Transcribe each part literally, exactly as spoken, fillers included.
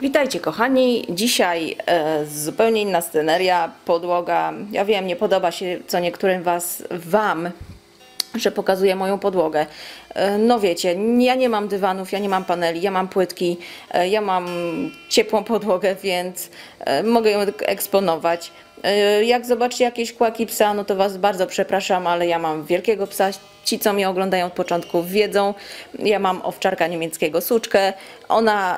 Witajcie kochani, dzisiaj e, zupełnie inna sceneria, podłoga. Ja wiem, nie podoba się co niektórym was, wam, że pokazuję moją podłogę. E, no wiecie, ja nie mam dywanów, ja nie mam paneli, ja mam płytki, e, ja mam ciepłą podłogę, więc e, mogę ją eksponować. E, jak zobaczycie jakieś kłaki psa, no to was bardzo przepraszam, ale ja mam wielkiego psa. Ci, co mnie oglądają od początku, wiedzą. Ja mam owczarka niemieckiego, suczkę. Ona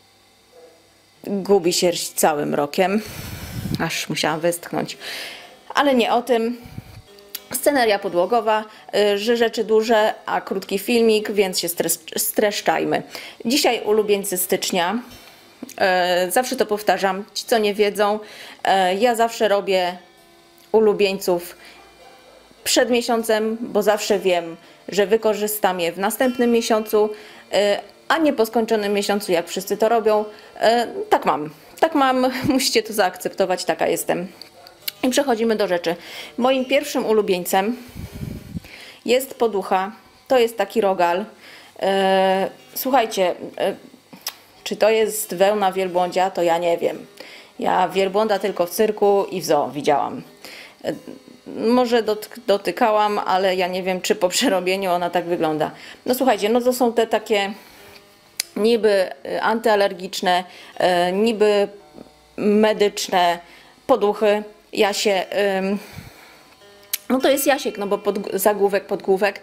gubi sierść całym rokiem, aż musiałam westchnąć, ale nie o tym. Sceneria podłogowa, że rzeczy duże, a krótki filmik, więc się streszczajmy. Dzisiaj ulubieńcy stycznia, zawsze to powtarzam, ci co nie wiedzą, ja zawsze robię ulubieńców przed miesiącem, bo zawsze wiem, że wykorzystam je w następnym miesiącu, a nie po skończonym miesiącu, jak wszyscy to robią. E, tak mam, tak mam, musicie to zaakceptować, taka jestem. I przechodzimy do rzeczy. Moim pierwszym ulubieńcem jest poducha, to jest taki rogal. E, słuchajcie, e, czy to jest wełna wielbłądzia, to ja nie wiem. Ja wielbłąda tylko w cyrku i w zoo widziałam. E, może dotykałam, ale ja nie wiem, czy po przerobieniu ona tak wygląda. No słuchajcie, no to są te takie niby antyalergiczne, niby medyczne poduchy. Jasie, no to jest Jasiek, no bo pod, zagłówek, podgłówek.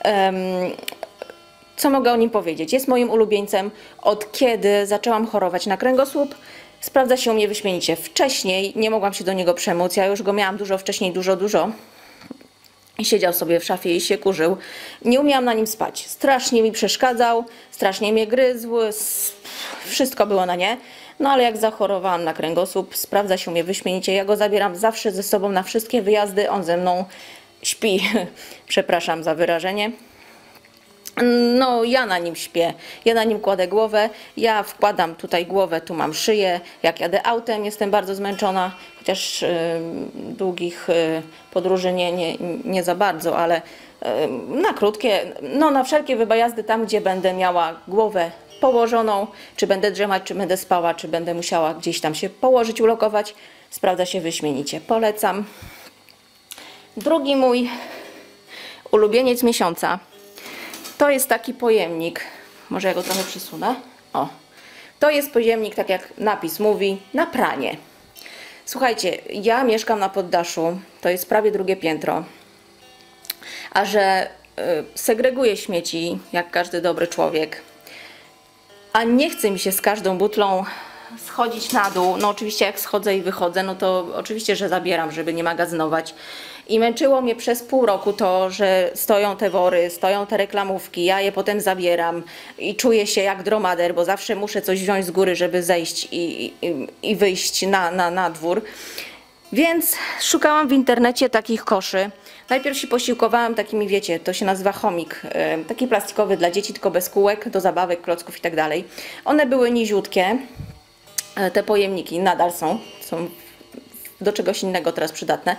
Co mogę o nim powiedzieć? Jest moim ulubieńcem od kiedy zaczęłam chorować na kręgosłup. Sprawdza się u mnie wyśmienicie. Wcześniej nie mogłam się do niego przemóc, ja już go miałam dużo wcześniej, dużo, dużo. I siedział sobie w szafie i się kurzył. Nie umiałam na nim spać. Strasznie mi przeszkadzał, strasznie mnie gryzł, wszystko było na nie. No ale jak zachorowałam na kręgosłup, sprawdza się u mnie wyśmienicie. Ja go zabieram zawsze ze sobą na wszystkie wyjazdy, on ze mną śpi. Przepraszam za wyrażenie. No, ja na nim śpię, ja na nim kładę głowę, ja wkładam tutaj głowę, tu mam szyję, jak jadę autem, jestem bardzo zmęczona, chociaż y, długich y, podróży nie, nie, nie za bardzo, ale y, na krótkie, no na wszelkie wyjazdy tam, gdzie będę miała głowę położoną, czy będę drzemać, czy będę spała, czy będę musiała gdzieś tam się położyć, ulokować, sprawdza się wyśmienicie, polecam. Drugi mój ulubieniec miesiąca. To jest taki pojemnik, może ja go trochę przesunę, o, to jest pojemnik, tak jak napis mówi, na pranie. Słuchajcie, ja mieszkam na poddaszu, to jest prawie drugie piętro, a że y, segreguję śmieci, jak każdy dobry człowiek, a nie chce mi się z każdą butlą schodzić na dół, no oczywiście jak schodzę i wychodzę, no to oczywiście, że zabieram, żeby nie magazynować. I męczyło mnie przez pół roku to, że stoją te wory, stoją te reklamówki, ja je potem zabieram i czuję się jak dromader, bo zawsze muszę coś wziąć z góry, żeby zejść i, i, i wyjść na, na, na dwór. Więc szukałam w internecie takich koszy. Najpierw się posiłkowałam takimi, wiecie, to się nazywa chomik, taki plastikowy dla dzieci, tylko bez kółek, do zabawek, klocków i tak dalej. One były niziutkie, te pojemniki nadal są, są do czegoś innego teraz przydatne.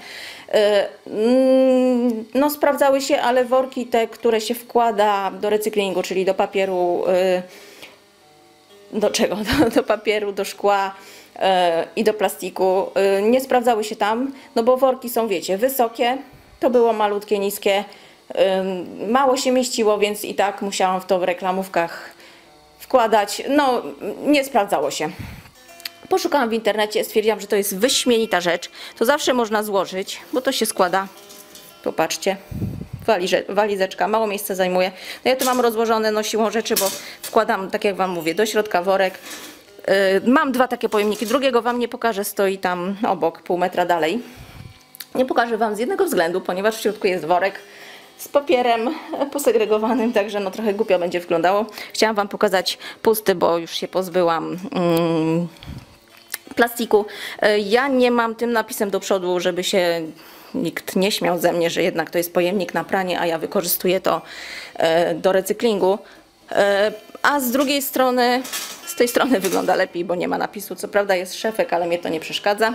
No sprawdzały się, ale worki te, które się wkłada do recyklingu, czyli do papieru, do czego? Do, do papieru, do szkła i do plastiku, nie sprawdzały się tam, no bo worki są, wiecie, wysokie, to było malutkie, niskie, mało się mieściło, więc i tak musiałam w to w reklamówkach wkładać, no nie sprawdzało się. Poszukałam w internecie, stwierdziłam, że to jest wyśmienita rzecz. To zawsze można złożyć, bo to się składa. Popatrzcie, Waliże, walizeczka, mało miejsca zajmuje. No ja tu mam rozłożone no siłą rzeczy, bo wkładam, tak jak wam mówię, do środka worek. Yy, mam dwa takie pojemniki, drugiego wam nie pokażę, stoi tam obok, pół metra dalej. Nie pokażę wam z jednego względu, ponieważ w środku jest worek z papierem posegregowanym, także no trochę głupio będzie wyglądało. Chciałam wam pokazać pusty, bo już się pozbyłam mm, plastiku. Ja nie mam tym napisem do przodu, żeby się nikt nie śmiał ze mnie, że jednak to jest pojemnik na pranie, a ja wykorzystuję to do recyklingu. A z drugiej strony, z tej strony wygląda lepiej, bo nie ma napisu. Co prawda jest szefek, ale mnie to nie przeszkadza.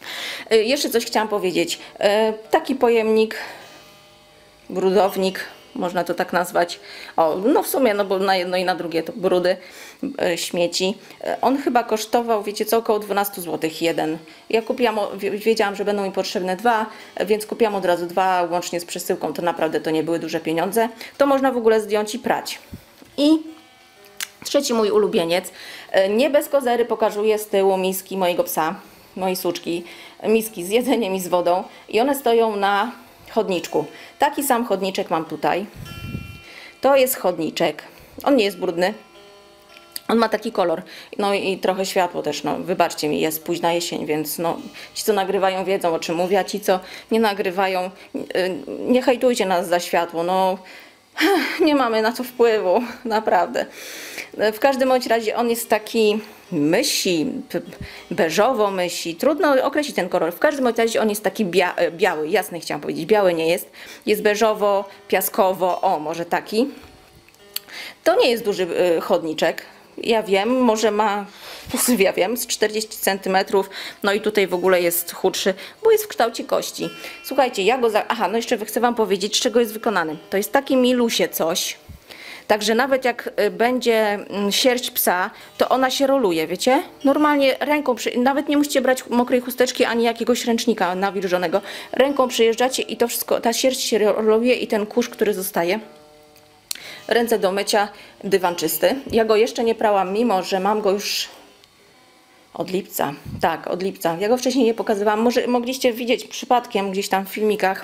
Jeszcze coś chciałam powiedzieć. Taki pojemnik, brudownik, można to tak nazwać. O, no w sumie, no bo na jedno i na drugie to brudy, e, śmieci. E, on chyba kosztował, wiecie co, około dwanaście złotych jeden. Ja kupiłam, wiedziałam, że będą mi potrzebne dwa, więc kupiłam od razu dwa, łącznie z przesyłką, to naprawdę to nie były duże pieniądze. To można w ogóle zdjąć i prać. I trzeci mój ulubieniec. E, nie bez kozery pokazuję z tyłu miski mojego psa, mojej suczki, miski z jedzeniem i z wodą. I one stoją na chodniczku. Taki sam chodniczek mam tutaj. To jest chodniczek. On nie jest brudny. On ma taki kolor. No i trochę światło też. No, wybaczcie mi, jest późna jesień, więc no, ci co nagrywają wiedzą o czym mówię, a ci co nie nagrywają, nie hejtujcie nas za światło. No, nie mamy na to wpływu, naprawdę. W każdym bądź razie on jest taki mysi, beżowo mysi, trudno określić ten kolor. W każdym razie on jest taki bia biały, jasny chciałam powiedzieć, biały nie jest. Jest beżowo, piaskowo, o może taki. To nie jest duży chodniczek, ja wiem, może ma, ja wiem, z czterdzieści centymetrów, no i tutaj w ogóle jest chudszy, bo jest w kształcie kości. Słuchajcie, ja go, za... aha, no jeszcze chcę wam powiedzieć, z czego jest wykonany. To jest taki milusie coś. Także nawet jak będzie sierść psa, to ona się roluje, wiecie? Normalnie ręką, przy... nawet nie musicie brać mokrej chusteczki ani jakiegoś ręcznika nawilżonego. Ręką przyjeżdżacie i to wszystko, ta sierść się roluje i ten kurz, który zostaje. Ręce do mycia, dywan czysty. Ja go jeszcze nie prałam, mimo że mam go już od lipca. Tak, od lipca. Ja go wcześniej nie pokazywałam. Może mogliście widzieć przypadkiem gdzieś tam w filmikach,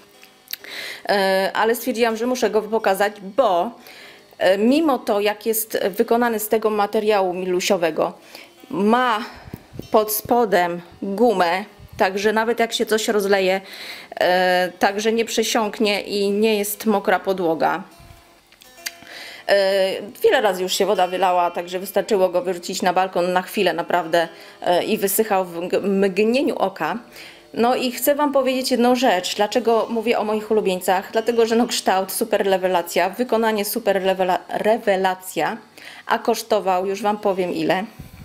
ale stwierdziłam, że muszę go pokazać, bo mimo to, jak jest wykonany z tego materiału milusiowego, ma pod spodem gumę, także nawet jak się coś rozleje, także nie przesiąknie i nie jest mokra podłoga. Wiele razy już się woda wylała, także wystarczyło go wyrzucić na balkon na chwilę naprawdę i wysychał w mgnieniu oka. No i chcę wam powiedzieć jedną rzecz, dlaczego mówię o moich ulubieńcach, dlatego że no kształt super rewelacja, wykonanie super rewela rewelacja, a kosztował, już wam powiem ile,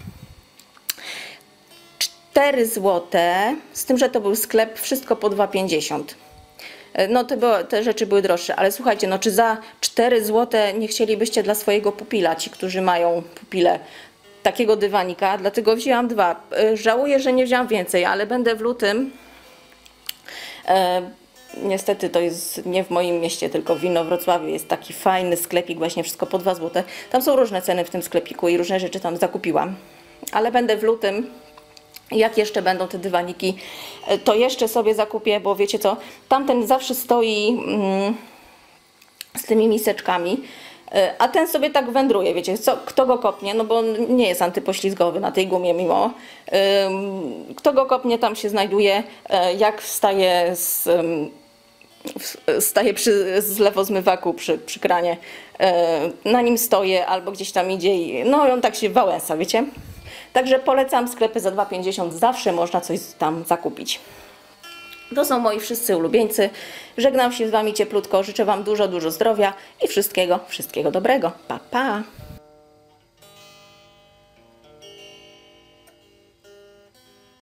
cztery złote, z tym, że to był sklep, wszystko po dwa pięćdziesiąt. No te, było, te rzeczy były droższe, ale słuchajcie, no czy za cztery złote nie chcielibyście dla swojego pupila, ci, którzy mają pupile, takiego dywanika, dlatego wzięłam dwa. Żałuję, że nie wzięłam więcej, ale będę w lutym. E, niestety to jest nie w moim mieście, tylko w Inowrocławiu. Jest taki fajny sklepik, właśnie wszystko po dwa złote. Tam są różne ceny w tym sklepiku i różne rzeczy tam zakupiłam. Ale będę w lutym. Jak jeszcze będą te dywaniki, to jeszcze sobie zakupię, bo wiecie co, tamten zawsze stoi mm, z tymi miseczkami, a ten sobie tak wędruje, wiecie, co, kto go kopnie, no bo on nie jest antypoślizgowy na tej gumie mimo. Kto go kopnie, tam się znajduje, jak wstaje z, staje przy zlewozmywaku przy, przy kranie, na nim stoję albo gdzieś tam idzie i no on tak się wałęsa, wiecie. Także polecam sklepy za dwa pięćdziesiąt, zawsze można coś tam zakupić. To są moi wszyscy ulubieńcy. Żegnam się z wami cieplutko, życzę wam dużo, dużo zdrowia i wszystkiego, wszystkiego dobrego. Pa, pa!